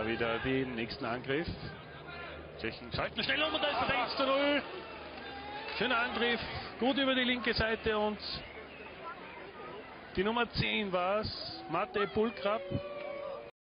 wieder den nächsten Angriff. Tschechen schalten schnell um und da ist das 1:0. Schöner Angriff, gut über die linke Seite und die Nummer 10 war es, Matej Pulkrab.